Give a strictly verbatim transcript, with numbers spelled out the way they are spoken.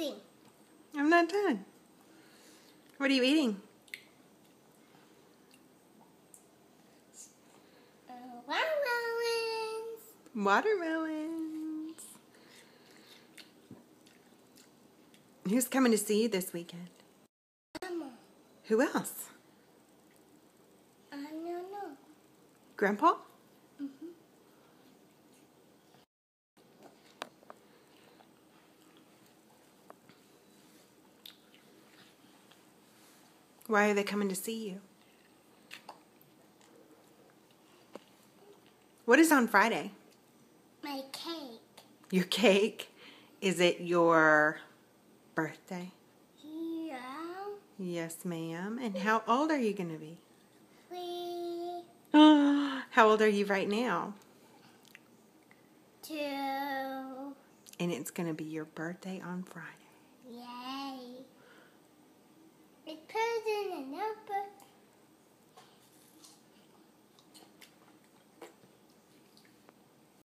eating. I'm not done. What are you eating? Uh, watermelons. Watermelons. Who's coming to see you this weekend? Mama. Who else? I don't know. Grandpa? Mm-hmm. Why are they coming to see you? What is on Friday? My cake. Your cake? Is it your birthday? Yeah. Yes, ma'am. And how old are you going to be? Three. How old are you right now? Two. And it's going to be your birthday on Friday.